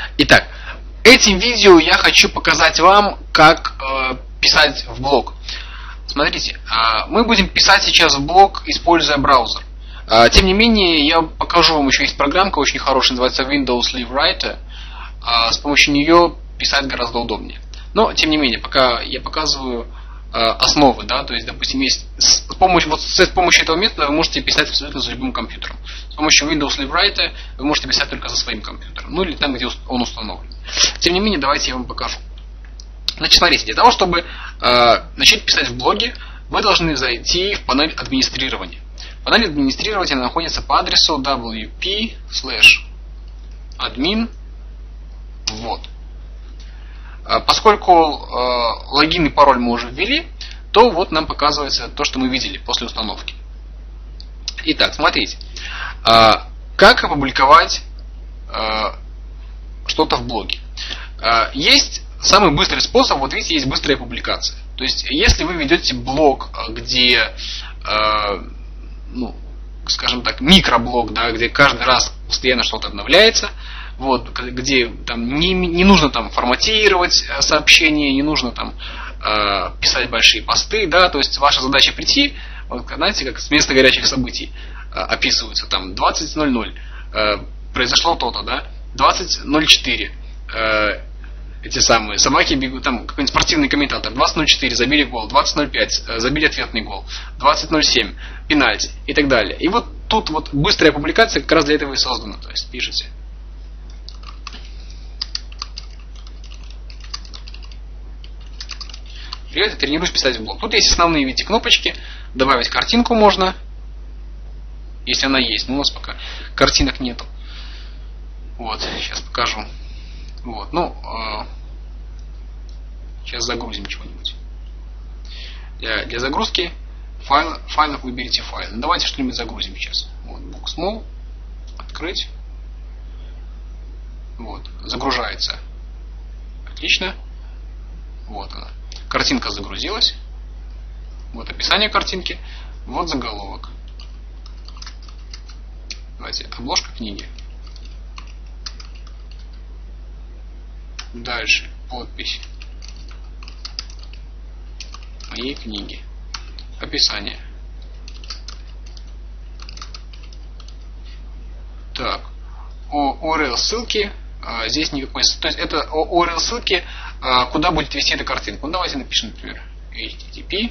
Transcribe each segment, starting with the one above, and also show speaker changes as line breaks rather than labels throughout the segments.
Итак, этим видео я хочу показать вам, как писать в блог. Смотрите, мы будем писать сейчас в блог, используя браузер. Тем не менее, я покажу вам, еще есть программка очень хорошая, называется Windows Live Writer. С помощью нее писать гораздо удобнее. Но, тем не менее, пока я показываю основы, да, то есть, допустим, есть с помощью этого метода вы можете писать абсолютно за любым компьютером. С помощью Windows Live Writer вы можете писать только за своим компьютером, ну или там, где он установлен. Тем не менее, давайте я вам покажу. Значит, смотрите, для того, чтобы начать писать в блоге, вы должны зайти в панель администрирования. Панель администрирования находится по адресу wp/admin. Вот. Поскольку логин и пароль мы уже ввели, то вот нам показывается то, что мы видели после установки. Итак, смотрите. Как опубликовать что-то в блоге? Есть самый быстрый способ, вот видите, есть быстрая публикация. То есть, если вы ведете блог, где, скажем так, микроблог, да, где каждый раз постоянно что-то обновляется, вот, где там не нужно там форматировать сообщения, не нужно там писать большие посты, да, то есть ваша задача прийти, вот, знаете, как с места горячих событий описываются, там 20:00 произошло то-то, да, 20:04 эти самые собаки бегут, там какой-нибудь спортивный комментатор, 20:04 забили гол, 20:05 забили ответный гол, 20:07 пенальти и так далее. И вот тут вот быстрая публикация как раз для этого и создана, то есть пишите. Привет, я тренируюсь писать в блог. Тут есть основные, видите, кнопочки. Добавить картинку можно, если она есть. Но у нас пока картинок нету. Вот, сейчас покажу. Вот, сейчас загрузим чего-нибудь. Для загрузки файлов выберите файл. Давайте что-нибудь загрузим сейчас. Вот, Booksmall. Открыть. Вот, загружается. Отлично. Вот она. Картинка загрузилась. Вот описание картинки. Вот заголовок. Давайте, обложка книги. Дальше подпись моей книги. Описание. Так. URL ссылки. Здесь никакой. То есть это URL ссылки, куда будет вести эта картинка. Ну, давайте напишем, например, http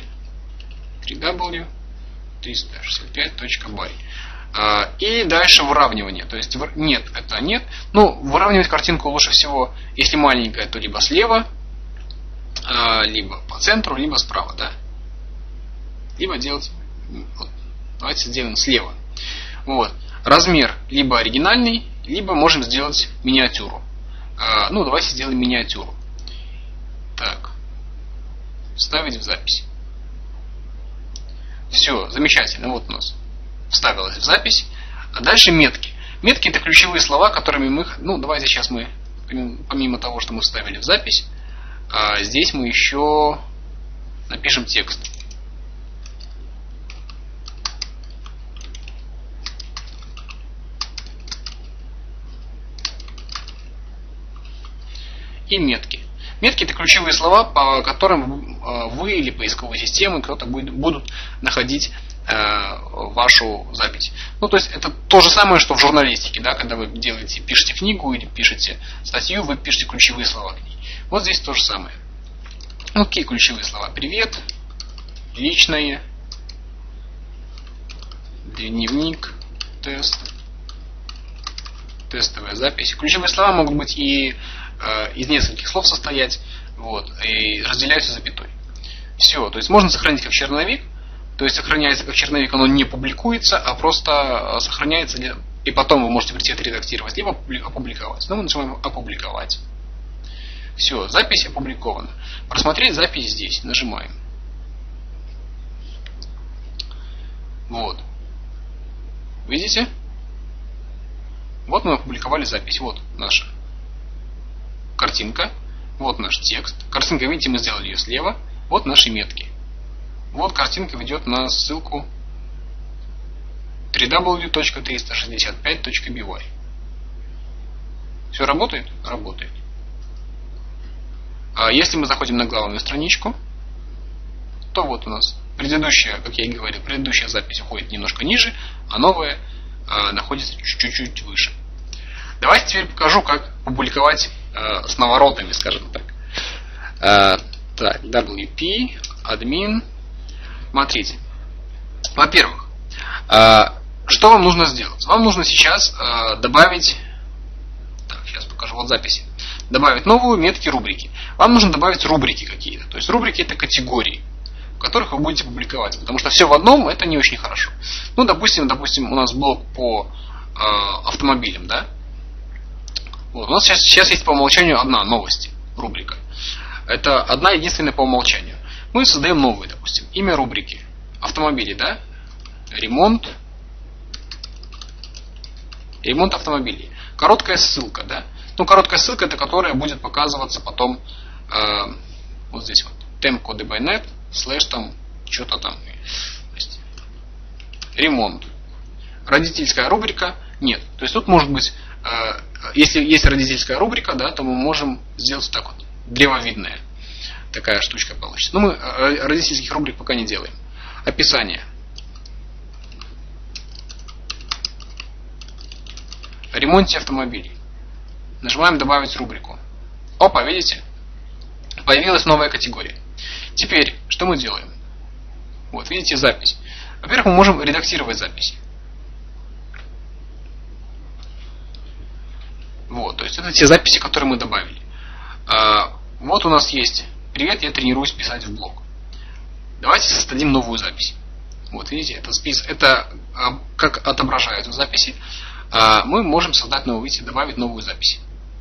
365.by. И дальше выравнивание. То есть нет, это нет. Ну, выравнивать картинку лучше всего, если маленькая, то либо слева, либо по центру, либо справа, да. Либо делать. Вот, давайте сделаем слева. Вот. Размер либо оригинальный, либо можем сделать миниатюру. Давайте сделаем миниатюру. Так. Вставить в запись. Все, замечательно. Вот у нас вставилась в запись. А дальше метки. Метки — это ключевые слова, которыми мы... давайте сейчас мы, помимо того, что мы вставили в запись, здесь мы еще напишем текст. И метки. Метки — это ключевые слова, по которым вы или поисковые системы кто-то будут находить вашу запись. То есть это то же самое, что в журналистике, да, когда вы пишете книгу или пишете статью, вы пишете ключевые слова к ней. Вот здесь то же самое. Какие ключевые слова? Привет, личное, дневник, тест, тестовая запись. Ключевые слова могут быть и из нескольких слов состоять, вот, и разделяются запятой. Все, то есть можно сохранить как черновик, то есть сохраняется как черновик, оно не публикуется, а просто сохраняется, и потом вы можете прийти отредактировать, либо опубликовать. Мы нажимаем опубликовать. Все, запись опубликована. Просмотреть запись здесь, нажимаем. Вот. Видите? Вот мы опубликовали запись. Вот наша картинка. Вот наш текст. Картинка, видите, мы сделали ее слева. Вот наши метки. Вот картинка ведет на ссылку www.365.by. Все работает? Работает. А если мы заходим на главную страничку, то вот у нас предыдущая, как я и говорил, предыдущая запись уходит немножко ниже, а новая находится чуть-чуть выше. Давайте теперь покажу, как публиковать с наворотами, скажем так. Так, WP, admin. Смотрите. Во-первых, что вам нужно сделать? Вам нужно сейчас добавить, так, сейчас покажу, вот записи. Добавить новую метки рубрики. Вам нужно добавить рубрики какие-то. То есть рубрики это категории, в которых вы будете публиковать. Потому что все в одном это не очень хорошо. Ну, допустим, у нас блог по автомобилям, да? Вот, у нас сейчас есть по умолчанию одна новость, рубрика. Это одна единственная по умолчанию. Мы создаем новую, допустим, имя рубрики. Автомобили, да? Ремонт автомобилей. Короткая ссылка, да? Ну, короткая ссылка, это которая будет показываться потом вот здесь вот. temp.codeby.net / там, что-то там. То есть, ремонт. Родительская рубрика нет. То есть тут может быть, если есть родительская рубрика, да, то мы можем сделать так вот. Древовидная. Такая штучка получится. Но мы родительских рубрик пока не делаем. Описание. О ремонте автомобилей. Нажимаем добавить рубрику. Опа, видите? Появилась новая категория. Теперь, что мы делаем? Вот, видите, запись. Во-первых, мы можем редактировать записи. Вот, то есть это те записи, которые мы добавили. Вот у нас есть «Привет, я тренируюсь писать в блог». Давайте создадим новую запись. Вот видите, это как отображаются записи. Мы можем создать новую, видите, добавить новую запись.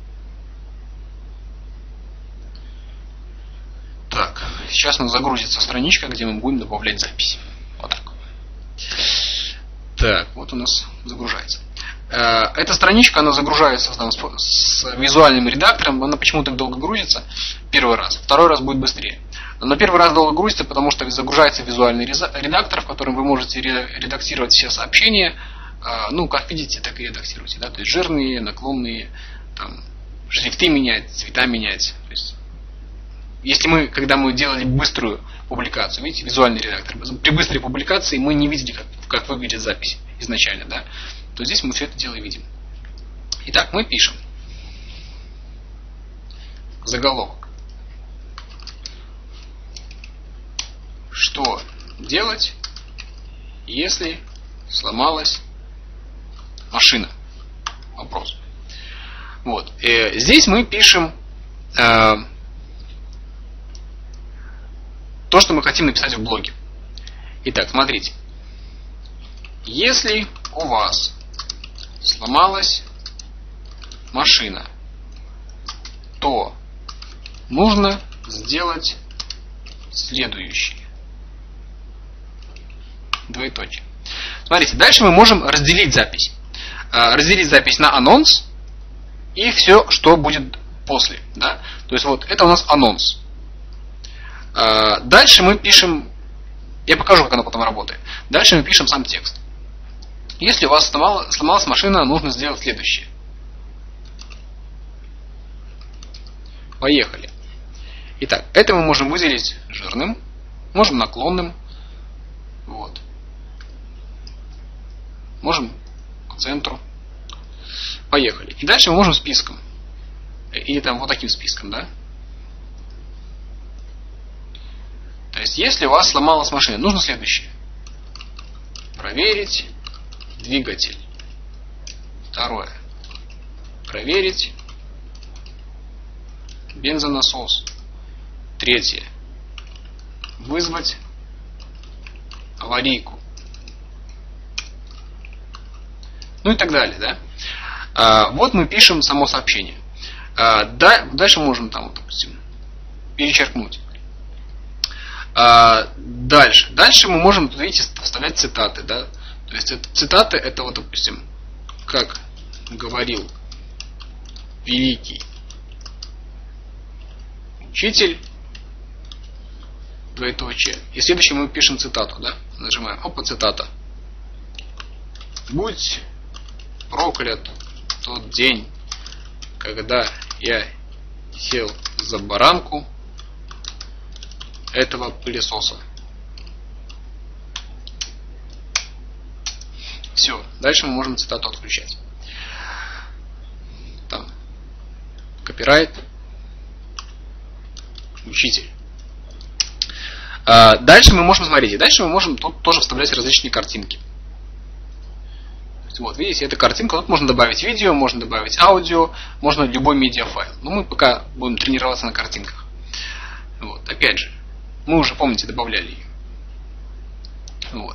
Так, сейчас у нас загрузится страничка, где мы будем добавлять запись. Вот так. Так, вот у нас загружается. Эта страничка, она загружается там, с визуальным редактором. Она почему так долго грузится? Первый раз. Второй раз будет быстрее. Но первый раз долго грузится, потому что загружается визуальный редактор, в котором вы можете редактировать все сообщения. Ну, как видите, так и редактируйте. Да? То есть жирные, наклонные, там, шрифты менять, цвета менять. То есть, когда мы делали быструю публикацию, видите, визуальный редактор, при быстрой публикации мы не видели, как выглядит запись изначально, да? То здесь мы все это дело видим. Итак, мы пишем заголовок. Что делать, если сломалась машина? Вопрос. Вот. Здесь мы пишем то, что мы хотим написать в блоге. Итак, смотрите. Если у вас сломалась машина, то нужно сделать следующее. Двоеточие. Смотрите, дальше мы можем разделить запись. Разделить запись на анонс и все, что будет после. Да? То есть вот это у нас анонс. Дальше мы пишем, я покажу, как оно потом работает. Дальше мы пишем сам текст. Если у вас сломалась машина, нужно сделать следующее. Поехали. Итак, это мы можем выделить жирным, можем наклонным. Вот. Можем по центру. Поехали. И дальше мы можем списком. И там вот таким списком, да? То есть, если у вас сломалась машина, нужно следующее. Проверить двигатель. Второе. Проверить бензонасос. Третье. Вызвать аварийку. Ну и так далее, да? Вот мы пишем само сообщение. Дальше можем там, вот, допустим, перечеркнуть. Дальше мы можем, видите, вставлять цитаты, да? То есть цитаты это вот, допустим, как говорил великий учитель, двоеточие. И следующее мы пишем цитату, да? Нажимаем, опа, цитата. Будь проклят тот день, когда я сел за баранку этого пылесоса. Все, дальше мы можем цитату отключать. Там, копирайт, учитель. Дальше мы можем, смотрите, дальше мы можем тут тоже вставлять различные картинки. Вот, видите, эта картинка, тут можно добавить видео, можно добавить аудио, можно любой медиафайл. Но мы пока будем тренироваться на картинках. Вот, опять же, мы уже, помните, добавляли ее. Вот.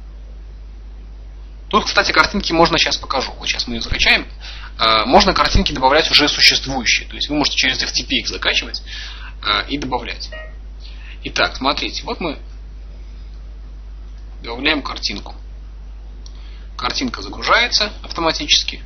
Тут, кстати, картинки можно, сейчас покажу. Вот сейчас мы ее закачаем. Можно картинки добавлять уже существующие. То есть вы можете через FTP их закачивать и добавлять. Итак, смотрите, вот мы добавляем картинку. Картинка загружается автоматически.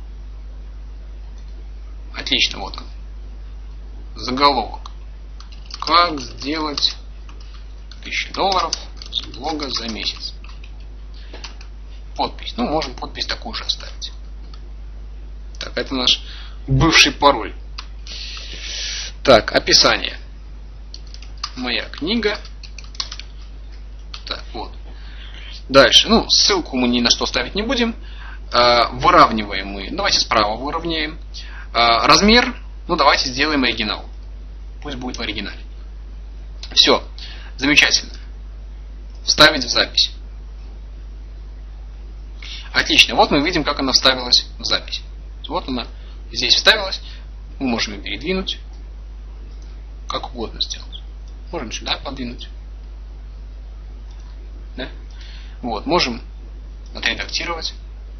Отлично, вот он. Заголовок. Как сделать $1000 с блога за месяц. Подпись. Ну, можем подпись такую же оставить. Так, это наш бывший пароль. Так, описание. Моя книга. Так, вот. Дальше. Ну, ссылку мы ни на что ставить не будем. Выравниваем мы. Давайте справа выровняем. Размер. Ну, давайте сделаем оригинал. Пусть будет в оригинале. Все. Замечательно. Вставить в запись. Отлично. Вот мы видим, как она вставилась в запись. Вот она здесь вставилась. Мы можем ее передвинуть. Как угодно сделать. Можем сюда подвинуть. Да? Вот. Можем отредактировать.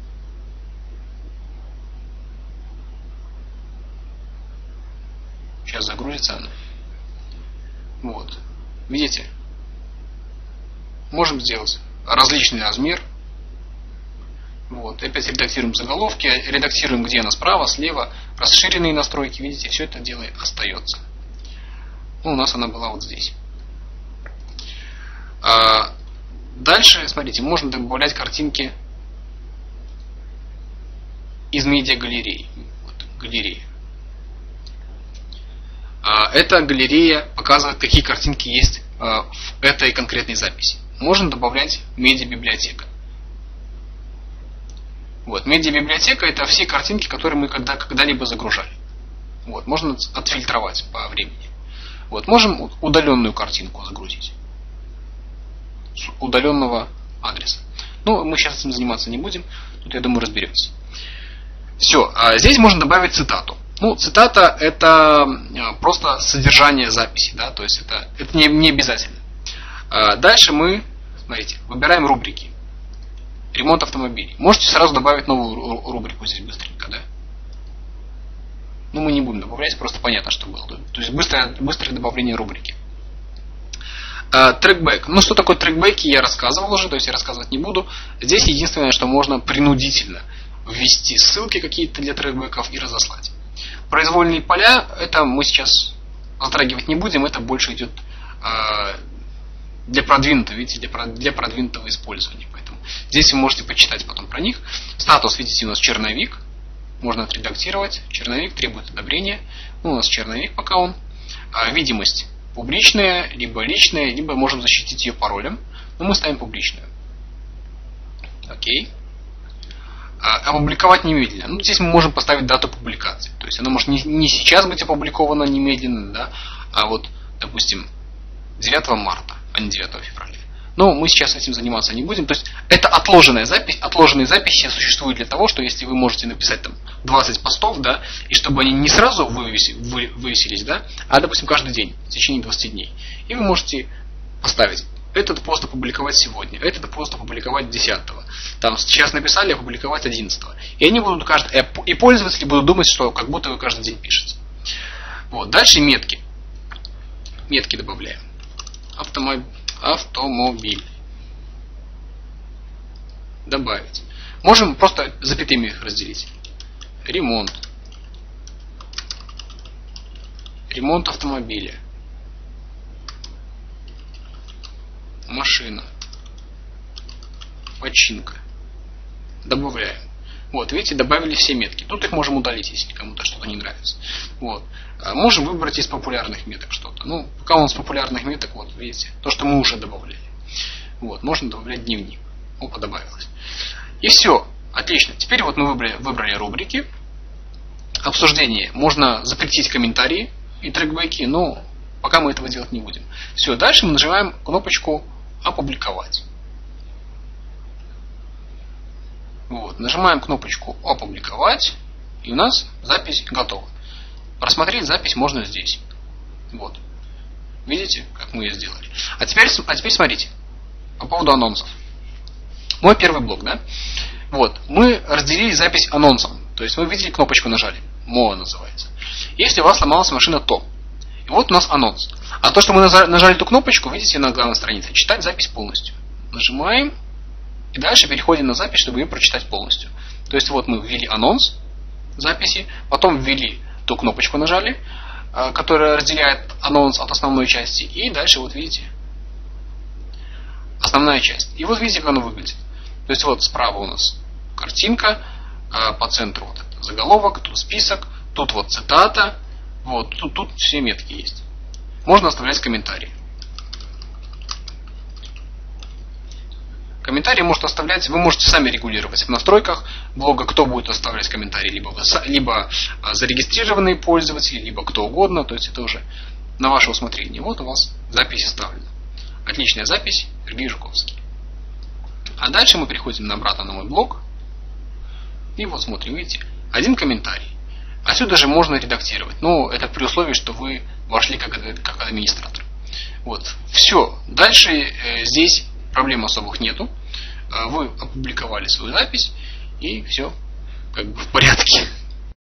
Сейчас загрузится она. Вот. Видите? Можем сделать различный размер. Вот. Опять редактируем заголовки, редактируем, где она справа, слева, расширенные настройки, видите, все это дело остается. Ну, у нас она была вот здесь. Дальше, смотрите, можно добавлять картинки из медиагалереи. Вот, галерея. Эта галерея показывает, какие картинки есть в этой конкретной записи. Можно добавлять медиабиблиотека. Вот. Медиабиблиотека — это все картинки, которые мы когда-либо загружали. Вот. Можно отфильтровать по времени. Вот. Можем удаленную картинку загрузить. С удаленного адреса. Ну, мы сейчас этим заниматься не будем. Тут, я думаю, разберемся. Все. Здесь можно добавить цитату. Ну, цитата — это просто содержание записи. Да? То есть это не обязательно. Дальше мы, смотрите, выбираем рубрики. Ремонт автомобилей. Можете сразу добавить новую рубрику здесь быстренько, да? Ну, мы не будем добавлять, просто понятно, что было. То есть быстрое добавление рубрики. Трекбэк. Ну, что такое трекбэки, я рассказывал уже, то есть я рассказывать не буду. Здесь единственное, что можно принудительно ввести ссылки какие-то для трекбэков и разослать. Произвольные поля, это мы сейчас затрагивать не будем, это больше идет для продвинутого, видите, для продвинутого использования. Поэтому здесь вы можете почитать потом про них. Статус, видите, у нас черновик. Можно отредактировать. Черновик требует одобрения. Ну, у нас черновик пока он. Видимость публичная, либо личная, либо можем защитить ее паролем. Но мы ставим публичную. Окей. Опубликовать немедленно. Ну, здесь мы можем поставить дату публикации. То есть она может не сейчас быть опубликована немедленно, да, а вот, допустим, 9 марта, а не 9 февраля. Но мы сейчас этим заниматься не будем. То есть это отложенная запись. Отложенные записи существуют для того, что если вы можете написать там 20 постов, да, и чтобы они не сразу вывесились, да, а, допустим, каждый день, в течение 20 дней. И вы можете поставить этот пост опубликовать сегодня, этот пост опубликовать 10-го. Там сейчас написали, опубликовать 11-го. И они будут и пользователи будут думать, что как будто вы каждый день пишете. Вот. Дальше метки. Метки добавляем. Автомобиль. Добавить. Можем просто запятыми их разделить. Ремонт. Ремонт автомобиля. Машина. Починка. Добавляем. Вот, видите, добавили все метки. Тут их можем удалить, если кому-то что-то не нравится. Вот. Можем выбрать из популярных меток что-то. Ну, пока у нас популярных меток, вот, видите, то, что мы уже добавляли. Вот, можно добавлять дневник. Опа, добавилось. И все. Отлично. Теперь вот мы выбрали рубрики. Обсуждение. Можно запретить комментарии и трекбеки, но пока мы этого делать не будем. Все, дальше мы нажимаем кнопочку «Опубликовать». Вот, нажимаем кнопочку «Опубликовать», и у нас запись готова. Просмотреть запись можно здесь. Вот. Видите, как мы ее сделали. А теперь смотрите. По поводу анонсов. Мой первый блок, да? Вот. Мы разделили запись анонсом. То есть вы видели, кнопочку нажали. МОА называется. Если у вас сломалась машина, то. И вот у нас анонс. А то, что мы нажали эту кнопочку, видите на главной странице, читать запись полностью. Нажимаем. И дальше переходим на запись, чтобы ее прочитать полностью. То есть вот мы ввели анонс записи, потом ввели ту кнопочку нажали, которая разделяет анонс от основной части. И дальше вот видите основная часть. И вот видите, как оно выглядит. То есть вот справа у нас картинка, по центру вот это заголовок, тут список, тут вот цитата, вот тут все метки есть. Можно оставлять комментарии. Комментарии может оставлять, вы можете сами регулировать в настройках блога, кто будет оставлять комментарии, либо зарегистрированные пользователи, либо кто угодно, то есть это уже на ваше усмотрение. Вот у вас запись оставлена. Отличная запись, Сергей Жуковский. А дальше мы переходим обратно на мой блог. И вот смотрим, видите, один комментарий. Отсюда же можно редактировать. Но это при условии, что вы вошли как администратор. Вот. Все. Дальше здесь проблем особых нету. Вы опубликовали свою запись. И все как бы в порядке.